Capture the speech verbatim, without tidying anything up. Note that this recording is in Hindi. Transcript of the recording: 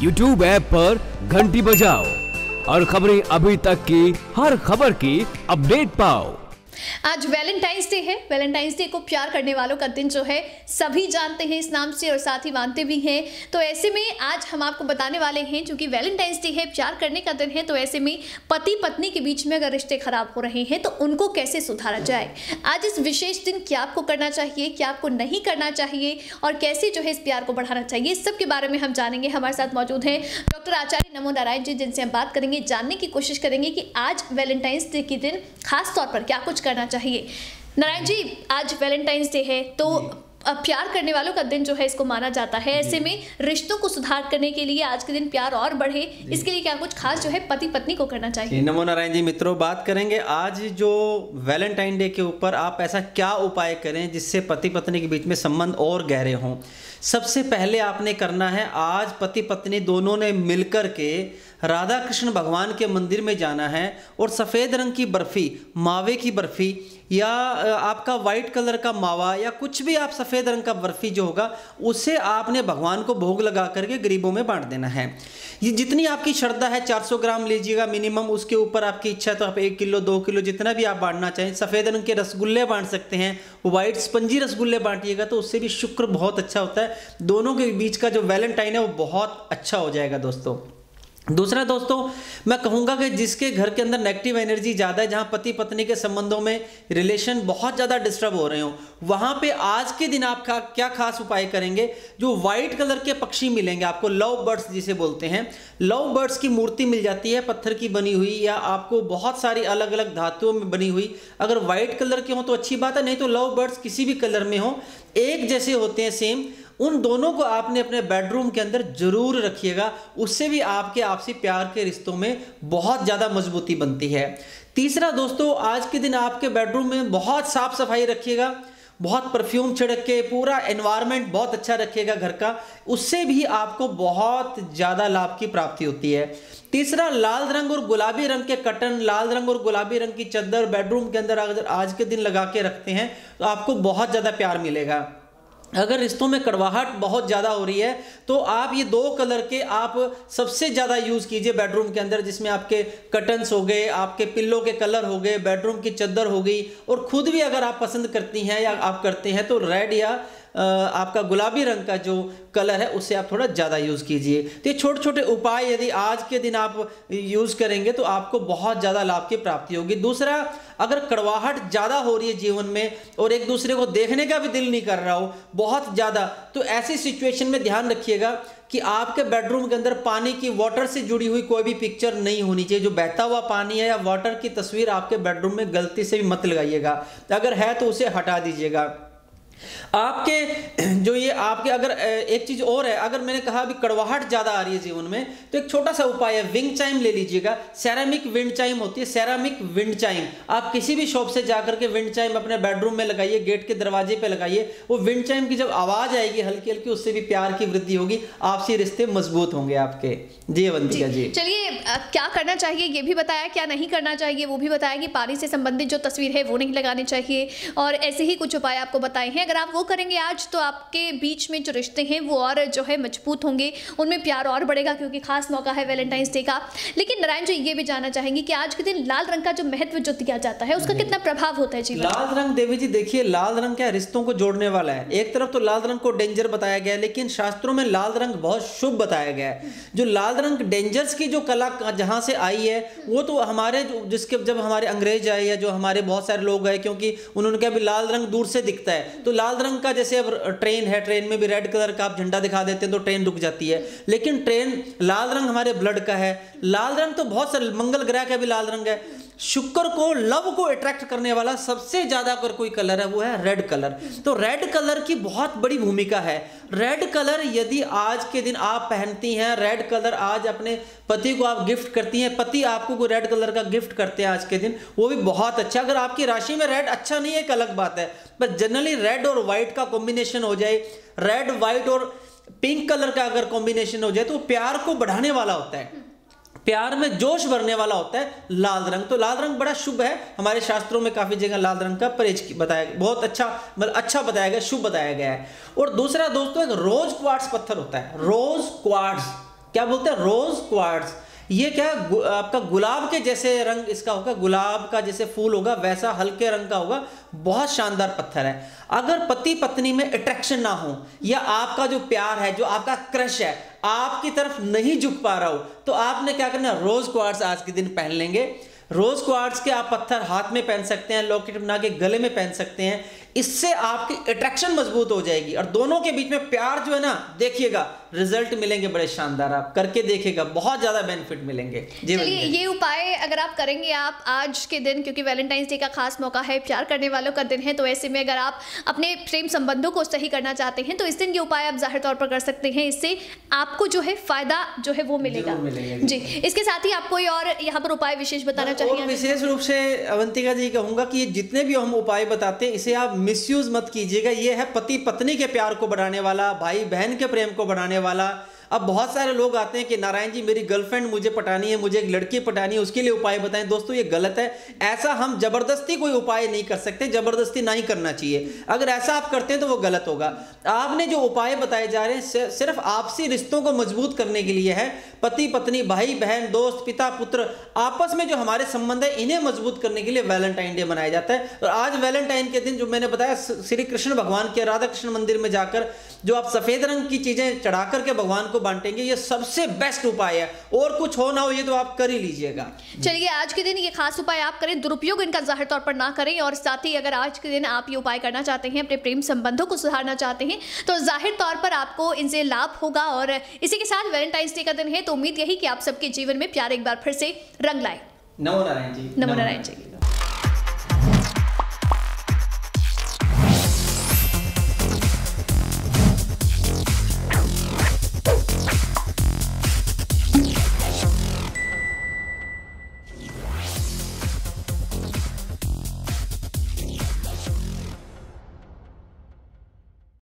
यूट्यूब ऐप पर घंटी बजाओ और खबरें अभी तक की हर खबर की अपडेट पाओ। आज वैलेंटाइंस डे है। वैलेंटाइंस डे को प्यार करने वालों का दिन जो है सभी जानते हैं इस नाम से और साथ ही मानते भी हैं। तो ऐसे में आज हम आपको बताने वाले हैं, क्योंकि वैलेंटाइंस डे है, प्यार करने का दिन है, तो ऐसे में पति पत्नी के बीच में अगर रिश्ते खराब हो रहे हैं तो उनको कैसे सुधारा जाए। आज इस विशेष दिन क्या आपको करना चाहिए, क्या आपको नहीं करना चाहिए और कैसे जो है इस प्यार को बढ़ाना चाहिए, इस सब के बारे में हम जानेंगे। हमारे साथ मौजूद हैं डॉक्टर आचार्य नमो नारायण जी, जिनसे हम बात करेंगे, जानने की कोशिश करेंगे कि आज वैलेंटाइंस डे के दिन खास तौर पर क्या कुछ करना चाहिए। नारायण जी, आज वैलेंटाइंस डे है तो प्यार करने वालों का दिन जो है इसको माना जाता है। ऐसे में रिश्तों को सुधार करने के लिए आज के दिन प्यार और बढ़े, इसके लिए क्या कुछ खास जो है पति पत्नी को करना चाहिए। नमो नारायण जी मित्रों, बात करेंगे आज जो वैलेंटाइन डे के ऊपर आप ऐसा क्या उपाय करें जिससे पति पत्नी के बीच में संबंध और गहरे हों। सबसे पहले आपने करना है, आज पति पत्नी दोनों ने मिलकर के राधा कृष्ण भगवान के मंदिर में जाना है और सफ़ेद रंग की बर्फ़ी, मावे की बर्फ़ी या आपका वाइट कलर का मावा या कुछ भी आप सफ़ेद रंग का बर्फ़ी जो होगा उसे आपने भगवान को भोग लगा करके गरीबों में बांट देना है। ये जितनी आपकी श्रद्धा है, चार सौ ग्राम लीजिएगा मिनिमम, उसके ऊपर आपकी इच्छा है तो आप एक किलो दो किलो जितना भी आप बांटना चाहें। सफ़ेद रंग के रसगुल्ले बांट सकते हैं, वाइट स्पंजी रसगुल्ले बांटिएगा तो उससे भी शुक्र बहुत अच्छा होता है। दोनों के बीच का जो वैलेंटाइन है वो बहुत अच्छा हो जाएगा दोस्तों। दूसरा दोस्तों, मैं कहूँगा कि जिसके घर के अंदर नेगेटिव एनर्जी ज़्यादा है, जहाँ पति पत्नी के संबंधों में रिलेशन बहुत ज़्यादा डिस्टर्ब हो रहे हो, वहाँ पे आज के दिन आप क्या खास उपाय करेंगे। जो वाइट कलर के पक्षी मिलेंगे आपको, लव बर्ड्स जिसे बोलते हैं, लव बर्ड्स की मूर्ति मिल जाती है पत्थर की बनी हुई या आपको बहुत सारी अलग अलग धातुओं में बनी हुई। अगर वाइट कलर के हो तो अच्छी बात है, नहीं तो लव बर्ड्स किसी भी कलर में हो, एक जैसे होते हैं सेम, उन दोनों को आपने अपने बेडरूम के अंदर जरूर रखिएगा। उससे भी आपके आपसी प्यार के रिश्तों में बहुत ज़्यादा मजबूती बनती है। तीसरा दोस्तों, आज के दिन आपके बेडरूम में बहुत साफ सफाई रखिएगा, बहुत परफ्यूम छिड़क के पूरा एनवायरनमेंट बहुत अच्छा रखिएगा घर का, उससे भी आपको बहुत ज़्यादा लाभ की प्राप्ति होती है। तीसरा, लाल रंग और गुलाबी रंग के कर्टन, लाल रंग और गुलाबी रंग की चादर बेडरूम के अंदर अगर आज के दिन लगा के रखते हैं तो आपको बहुत ज़्यादा प्यार मिलेगा। अगर रिश्तों में कड़वाहट बहुत ज़्यादा हो रही है तो आप ये दो कलर के आप सबसे ज़्यादा यूज़ कीजिए बेडरूम के अंदर, जिसमें आपके कर्टन्स हो गए, आपके पिल्लो के कलर हो गए, बेडरूम की चादर हो गई, और खुद भी अगर आप पसंद करती हैं या आप करते हैं तो रेड या आपका गुलाबी रंग का जो कलर है उससे आप थोड़ा ज़्यादा यूज़ कीजिए। तो ये छोटे छोटे उपाय यदि आज के दिन आप यूज़ करेंगे तो आपको बहुत ज़्यादा लाभ की प्राप्ति होगी। दूसरा, अगर कड़वाहट ज़्यादा हो रही है जीवन में और एक दूसरे को देखने का भी दिल नहीं कर रहा हो बहुत ज़्यादा, तो ऐसी सिचुएशन में ध्यान रखिएगा कि आपके बेडरूम के अंदर पानी की, वाटर से जुड़ी हुई कोई भी पिक्चर नहीं होनी चाहिए। जो बहता हुआ पानी है या वाटर की तस्वीर आपके बेडरूम में गलती से भी मत लगाइएगा, अगर है तो उसे हटा दीजिएगा। आपके जो ये आपके अगर एक चीज और है, अगर मैंने कहा अभी कड़वाहट ज्यादा आ रही है जीवन में तो एक छोटा सा उपाय है, विंड चाइम ले लीजिएगा। सेरामिक विंड चाइम होती है, सेरामिक विंड चाइम, आप किसी भी शॉप से जाकर के विंड चाइम अपने बेडरूम में लगाइए, गेट के दरवाजे पे लगाइए। वो विंड चाइम की जब आवाज आएगी हल्की हल्की, उससे भी प्यार की वृद्धि होगी, आपसी रिश्ते मजबूत होंगे आपके। जी अवंतिका जी, चलिए क्या करना चाहिए ये भी बताया, क्या नहीं करना चाहिए वो भी बताया कि पानी से संबंधित जो तस्वीर है वो नहीं लगानी चाहिए, और ऐसे ही कुछ उपाय आपको बताए हैं। अगर आप वो करेंगे आज तो आपके बीच में जो रिश्ते हैं वो और जो है मजबूत होंगे, उनमें प्यार और बढ़ेगा, क्योंकि खास मौका है वैलेंटाइंस डे का। लेकिन नारायण जी ये भी जानना चाहेंगे कि आज के दिन लाल रंग का जो महत्व जो दिया जाता है उसका कितना प्रभाव होता है जीवन? लाल रंग देवी जी देखिए, लाल रंग क्या रिश्तों को जोड़ने वाला है। एक तरफ तो लाल रंग को डेंजर बताया गया है, लेकिन शास्त्रों में लाल रंग बहुत शुभ बताया गया है। जो लाल रंग डेंजर्स की जो कला जहां से आई है वो तो हमारे जिसके जब हमारे अंग्रेज आए या जो हमारे बहुत सारे लोग आए, क्योंकि उन्होंने कहा लाल रंग दूर से दिखता है, तो लाल रंग का जैसे अब ट्रेन है, ट्रेन में भी रेड कलर का आप झंडा दिखा देते हैं तो ट्रेन रुक जाती है, लेकिन ट्रेन लाल रंग हमारे ब्लड का है। लाल रंग तो बहुत सारे, मंगल ग्रह का भी लाल रंग है। शुक्र को, लव को अट्रैक्ट करने वाला सबसे ज्यादा अगर कोई कलर है वो है रेड कलर। तो रेड कलर की बहुत बड़ी भूमिका है। रेड कलर यदि आज के दिन आप पहनती हैं, रेड कलर आज अपने पति को आप गिफ्ट करती हैं, पति आपको कोई रेड कलर का गिफ्ट करते हैं आज के दिन, वो भी बहुत अच्छा। अगर आपकी राशि में रेड अच्छा नहीं है एक अलग बात है, पर जनरली रेड और व्हाइट का कॉम्बिनेशन हो जाए, रेड व्हाइट और पिंक कलर का अगर कॉम्बिनेशन हो जाए तो प्यार को बढ़ाने वाला होता है, प्यार में जोश भरने वाला होता है लाल रंग। तो लाल रंग बड़ा शुभ है, हमारे शास्त्रों में काफी जगह लाल रंग का परहेज बताया गया, बहुत अच्छा मतलब अच्छा बताया गया, शुभ बताया गया है। और दूसरा दोस्तों, एक रोज क्वार्ट्स पत्थर होता है, रोज क्वार्ट्स क्या बोलते हैं, रोज क्वार्ट्स। ये क्या गु, आपका गुलाब के जैसे रंग इसका होगा, गुलाब का जैसे फूल होगा वैसा हल्के रंग का होगा, बहुत शानदार पत्थर है। अगर पति पत्नी में अट्रैक्शन ना हो या आपका जो प्यार है, जो आपका क्रश है आपकी तरफ नहीं झुक पा रहा हो, तो आपने क्या करना, रोज क्वार्ट्स आज के दिन पहन लेंगे। रोज क्वार्ट्स के आप पत्थर हाथ में पहन सकते हैं, लॉकेट बना के गले में पहन सकते हैं। इससे आपकी अट्रैक्शन मजबूत हो जाएगी और दोनों के बीच में प्यार जो है ना, देखिएगा रिजल्ट मिलेंगे बड़े शानदार। आप करके देखिएगा, बहुत ज्यादा बेनिफिट मिलेंगे। चलिए ये उपाय अगर आप करेंगे आप आज के दिन, क्योंकि वैलेंटाइंस डे का खास मौका है, प्यार करने वालों का दिन है, तो ऐसे में अगर आप अपने प्रेम संबंधों को सही करना चाहते हैं तो इस दिन ये उपाय आप जाहिर तौर पर कर सकते हैं। इससे आपको जो है फायदा जो है वो मिलेगा जी। इसके साथ ही आप कोई और यहाँ पर उपाय विशेष बताना चाहिए? विशेष रूप से अवंतिका जी कहूंगा कि जितने भी हम उपाय बताते हैं इसे आप मिसयूज मत कीजिएगा। ये है पति पत्नी के प्यार को बढ़ाने वाला, भाई बहन के प्रेम को बढ़ाने वाला। अब बहुत सारे लोग आते हैं कि नारायण जी मेरी गर्लफ्रेंड मुझे पटानी है, मुझे एक लड़की पटानी है, उसके लिए उपाय बताएं। दोस्तों ये गलत है, ऐसा हम जबरदस्ती कोई उपाय नहीं कर सकते, जबरदस्ती नहीं करना चाहिए। अगर ऐसा आप करते हैं तो वो गलत होगा। आपने जो उपाय बताए जा रहे हैं सिर्फ आपसी रिश्तों को मजबूत करने के लिए है। पति पत्नी, भाई बहन, दोस्त, पिता पुत्र, आपस में जो हमारे संबंध है इन्हें मजबूत करने के लिए वैलेंटाइन डे मनाया जाता है। और आज वैलेंटाइन के दिन जो मैंने बताया, श्री कृष्ण भगवान के राधा कृष्ण मंदिर में जाकर जो आप सफेद रंग की चीजें चढ़ा करके भगवान को बांटेंगे, ये सबसे बेस्ट उपाय है। और कुछ हो ना हो ये तो आप कर ही लीजिएगा। चलिए आज के दिन ये खास उपाय आप करें, दुरुपयोग इनका जाहिर तौर पर ना करें। और साथ ही अगर आज के दिन आप ये उपाय करना चाहते हैं, अपने प्रेम संबंधों को सुधारना चाहते हैं, तो जाहिर तौर पर आपको इनसे लाभ होगा। और इसी के साथ वैलेंटाइंस डे का दिन है, तो उम्मीद यही कि आप सबके जीवन में प्यार एक बार फिर से रंग लाए। नमो नारायण जी। नमो नारायण जी।